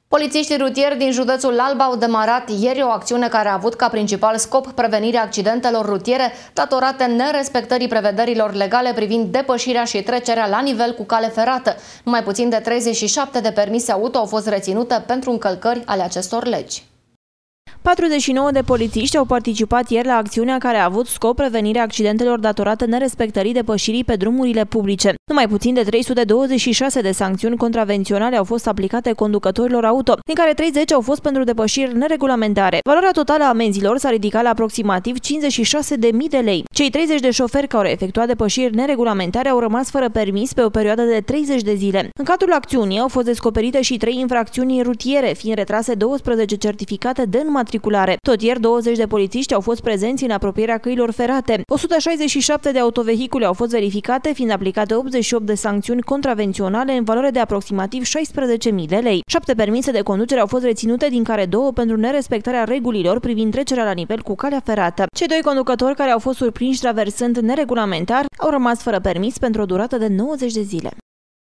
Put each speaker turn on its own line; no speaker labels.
Polițiștii rutieri din județul Alba au demarat ieri o acțiune care a avut ca principal scop prevenirea accidentelor rutiere datorate nerespectării prevederilor legale privind depășirea și trecerea la nivel cu cale ferată. Numai puțin de 37 de permise auto au fost reținute pentru încălcări ale acestor legi.
49 de polițiști au participat ieri la acțiunea care a avut scop prevenirea accidentelor datorate nerespectării depășirii pe drumurile publice. Numai puțin de 326 de sancțiuni contravenționale au fost aplicate conducătorilor auto, din care 30 au fost pentru depășiri neregulamentare. Valoarea totală a amenzilor s-a ridicat la aproximativ 56.000 de lei. Cei 30 de șoferi care au efectuat depășiri neregulamentare au rămas fără permis pe o perioadă de 30 de zile. În cadrul acțiunii au fost descoperite și 3 infracțiuni rutiere, fiind retrase 12 certificate de înmatriculare. Tot ieri, 20 de polițiști au fost prezenți în apropierea căilor ferate. 167 de autovehicule au fost verificate, fiind aplicate 88 de sancțiuni contravenționale în valoare de aproximativ 16.000 de lei. 7 permise de conducere au fost reținute, din care 2 pentru nerespectarea regulilor privind trecerea la nivel cu calea ferată. Cei 2 conducători care au fost surprinși traversând neregulamentar au rămas fără permis pentru o durată de 90 de zile.